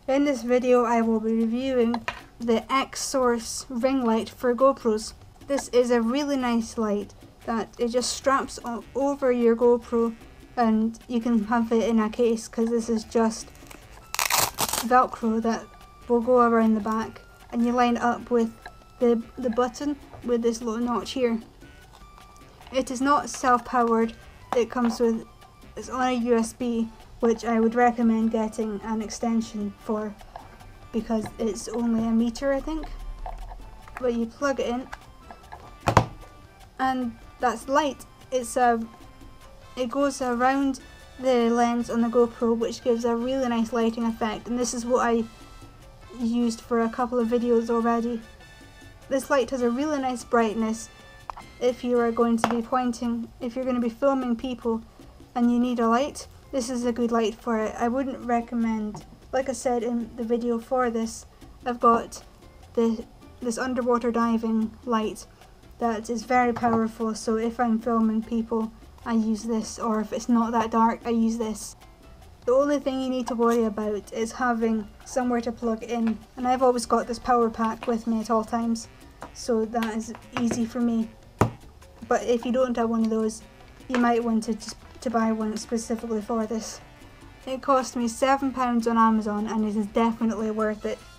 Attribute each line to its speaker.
Speaker 1: In this video I will be reviewing the XSOURSE ring light for GoPros. This is a really nice light that it just straps over your GoPro, and you can have it in a case because this is just Velcro that will go around the back, and you line it up with the button with this little notch here. It is not self-powered, it's on a USB, which I would recommend getting an extension for because it's only a meter, I think. But you plug it in and that's light. It goes around the lens on the GoPro, which gives a really nice lighting effect, and this is what I used for a couple of videos already. This light has a really nice brightness if you are going to be if you're going to be filming people and you need a light. This is a good light for it. I wouldn't recommend, like I said in the video for this, I've got this underwater diving light that is very powerful, so if I'm filming people I use this, or if it's not that dark I use this. The only thing you need to worry about is having somewhere to plug in, and I've always got this power pack with me at all times, so that is easy for me. But if you don't have one of those, you might want to buy one specifically for this. It cost me £7 on Amazon and it is definitely worth it.